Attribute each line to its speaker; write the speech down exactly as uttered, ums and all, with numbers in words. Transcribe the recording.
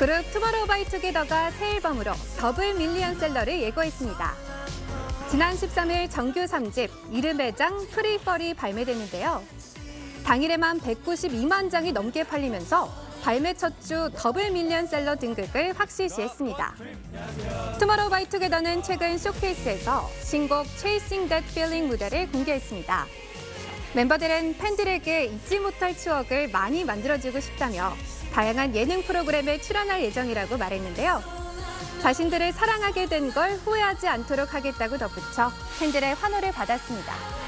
Speaker 1: 그룹 투모로우바이투게더가 새 앨범으로 더블 밀리언셀러를 예고했습니다. 지난 십삼 일 정규 삼 집 이름의 장 프리펄이 발매됐는데요. 당일에만 백구십이만 장이 넘게 팔리면서 발매 첫 주 더블 밀리언셀러 등극을 확실시했습니다. 투모로우바이투게더는 최근 쇼케이스에서 신곡 Chasing That Feeling 무대를 공개했습니다. 멤버들은 팬들에게 잊지 못할 추억을 많이 만들어주고 싶다며 다양한 예능 프로그램에 출연할 예정이라고 말했는데요. 자신들을 사랑하게 된 걸 후회하지 않도록 하겠다고 덧붙여 팬들의 환호를 받았습니다.